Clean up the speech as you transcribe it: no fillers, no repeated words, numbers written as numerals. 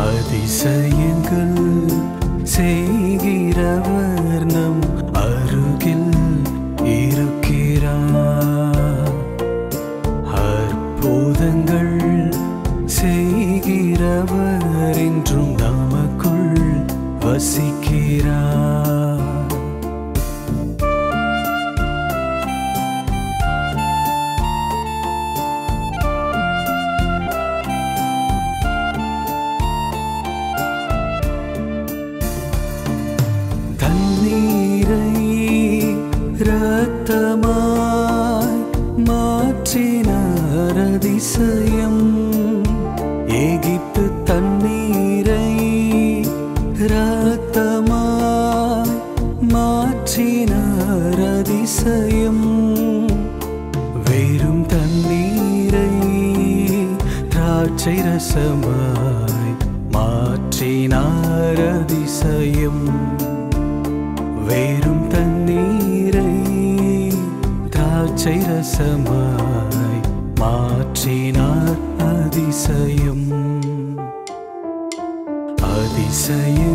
அதிசயங்கள் செய்கிறவர் நம் அருகில் இருக்கிறார். அற்புதங்கள் செய்கிறவர் என்றும் நமக்குள் வசிக்கிறார். தண்ணீரை இரத்தமாய் மாற்றினார் அதிசயம். எகிப்து தண்ணீரை இரத்தமாய் மாற்றினார் அதிசயம். வெறும் தண்ணீரை திராட்சை ரசமாய் மாற்றினார் அதிசயம். வெறும் தண்ணீரை திராட்சை ரசமாய் மாற்றினார் அதிசயம். அதிசயம்